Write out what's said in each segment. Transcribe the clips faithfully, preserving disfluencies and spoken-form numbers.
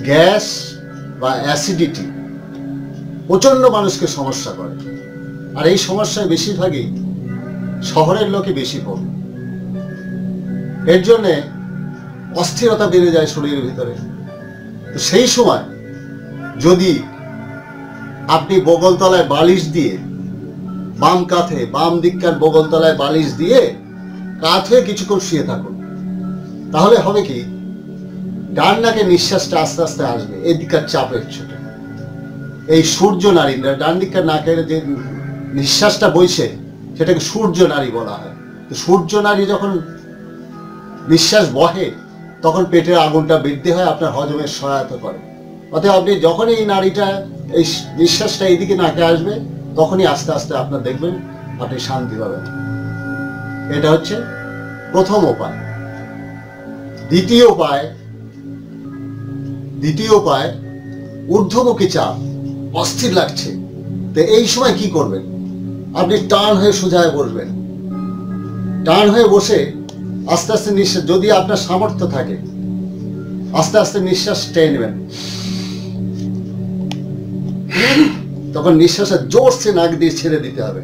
Gas বা acidity প্রচণ্ড মানুষকে সমস্যা করে। আর এই সমস্যায় বেশিরভাগই শহরের লোকে বেশি পড়ে। এর জন্যে অস্থিরতা বেড়ে যায় শরীরের ভিতরে। তো সেই সময় যদি আপনি বগলতলায় বালিশ দিয়ে, বাম কাঁধে বাম দিককার বগলতলায় বালিশ দিয়ে কাত হয়ে কিছুক্ষণ শুয়ে থাকুন, তাহলে হবে কি, ডান নাকে নিঃশ্বাসটা আস্তে আস্তে আসবে এদিককার চাপের ছোটে। এই সূর্য নাড়ি, ডান দিককার নাকের যে নিঃশ্বাসটা বইছে সেটাকে সূর্য নাড়ি বলা হয়। তো সূর্য নাড়ি যখন নিঃশ্বাস বহে তখন পেটের আগুনটা বৃদ্ধি হয়, আপনার হজমের সহায়তা করে। অতএব আপনি যখনই এই নাড়িটা, এই নিঃশ্বাসটা এইদিকে নাকে আসবে, তখনই আস্তে আস্তে আপনার দেখবেন আপনি শান্তি পাবেন। এটা হচ্ছে প্রথম উপায়। দ্বিতীয় উপায় দ্বিতীয় উপায় ঊর্ধ্বমুখী চাপ, অস্থির লাগছে। তো এই সময় কি করবেন? আপনি টান হয়ে সোজা হয়ে বসবেন। টান হয়ে বসে আস্তে আস্তে নিঃশ্বাস, যদি আপনার সামর্থ্য থাকে, আস্তে আস্তে নিঃশ্বাস টেনে নেবেন। তখন নিঃশ্বাসে জোরসে নাক দিয়ে ছেড়ে দিতে হবে।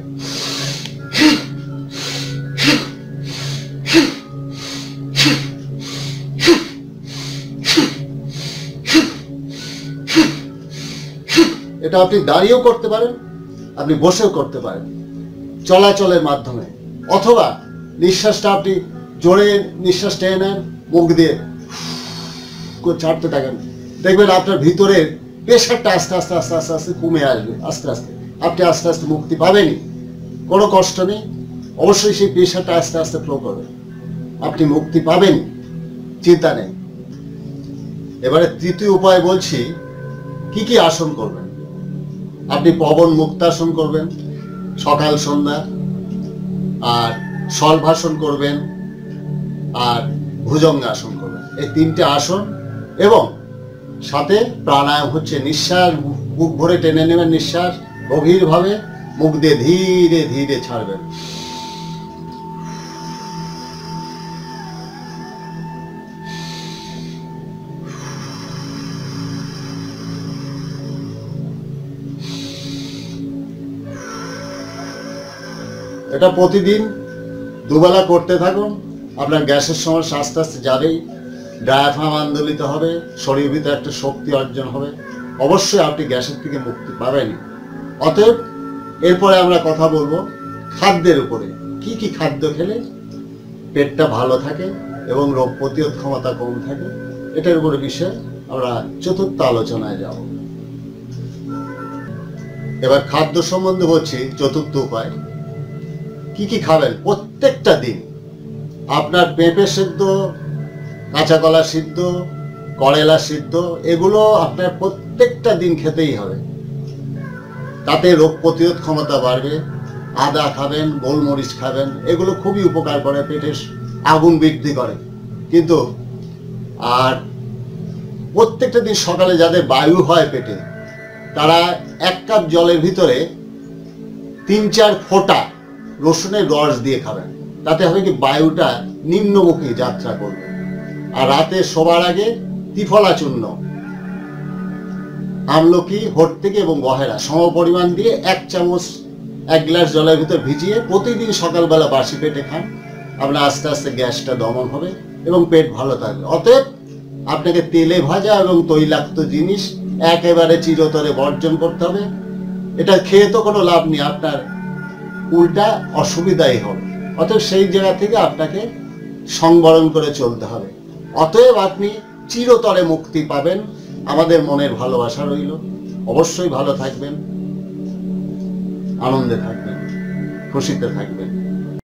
এটা আপনি দাঁড়িয়েও করতে পারেন, আপনি বসেও করতে পারেন, চলাচলের মাধ্যমে। অথবা নিঃশ্বাসটা আপনি জোরে নিঃশ্বাস টেনে নেন, মুখ দিয়ে ছাড়তে থাকেন, দেখবেন আপনার ভিতরের প্রেশারটা আস্তে আস্তে আস্তে আস্তে আস্তে কমে আসবে। আস্তে আস্তে আপনি আস্তে আস্তে মুক্তি পাবেনই, কোনো কষ্ট নেই। অবশ্যই সেই প্রেশারটা আস্তে আস্তে ফ্লো করবে, আপনি মুক্তি পাবেন, চিন্তা নেই। এবারে তৃতীয় উপায় বলছি, কি কি আসন করবেন। আপনি পবন মুক্তাসন করবেন সকাল সন্ধ্যা, আর শলভাসন করবেন, আর ভুজঙ্গাসন করবেন। এই তিনটে আসন, এবং সাথে প্রাণায়াম হচ্ছে নিঃশ্বাস বুক ভরে টেনে নেবেন, নিঃশ্বাস গভীরভাবে, মুখ দিয়ে ধীরে ধীরে ছাড়বেন। এটা প্রতিদিন দুবেলা করতে থাকুন। আপনার গ্যাসের সমস্যা আস্তে আস্তে যাবেই, ডায়াফ্রাম আন্দোলিত হবে, শরীর ভিতরে একটা শক্তি অর্জন হবে। অবশ্যই আপনি গ্যাসের থেকে মুক্তি পাবেন। অতএব এরপরে আমরা কথা বলবো খাদ্যের উপরে। কি কি খাদ্য খেলে পেটটা ভালো থাকে এবং রোগ প্রতিরোধ ক্ষমতা কম থাকে, এটার উপরে বিষয়ে আমরা চতুর্থ আলোচনায় যাব। এবার খাদ্য সম্বন্ধে বলছি চতুর্থ উপায়। কি কি খাবেন প্রত্যেকটা দিন? আপনার পেঁপে সিদ্ধ, কাঁচা কলা সিদ্ধ, করেলা সিদ্ধ, এগুলো আপনার প্রত্যেকটা দিন খেতেই হবে। তাতে রোগ প্রতিরোধ ক্ষমতা বাড়বে। আদা খাবেন, গোলমরিচ খাবেন, এগুলো খুবই উপকার করে, পেটের আগুন বৃদ্ধি করে। কিন্তু আর প্রত্যেকটা দিন সকালে যাদের বায়ু হয় পেটে, তারা এক কাপ জলের ভিতরে তিন চার ফোঁটা রসুনের রস দিয়ে খাবেন। তাতে হবে কি, বায়ুটা নিম্নমুখী যাত্রা করবে। আর রাতে শোবার আগে ত্রিফলা চূর্ণ, আমলকি, হরতকি এবং গহেরা সম পরিমাণ দিয়ে এক চামচ এক গ্লাস জলের ভিতর ভিজিয়ে প্রতিদিন সকালবেলা বাসি পেটে খান। আপনার আস্তে আস্তে গ্যাসটা দমন হবে এবং পেট ভালো থাকবে। অতএব আপনাকে তেলে ভাজা এবং তৈলাক্ত জিনিস একেবারে চিরতরে বর্জন করতে হবে। এটা খেয়ে তো কোনো লাভ নেই, আপনার উল্টা অসুবিধাই হবে। অতএব সেই জায়গা থেকে আপনাকে সংবরণ করে চলতে হবে। অতএব আপনি চিরতরে মুক্তি পাবেন। আমাদের মনের ভালোবাসা রইল। অবশ্যই ভালো থাকবেন, আনন্দে থাকবেন, খুশিতে থাকবেন।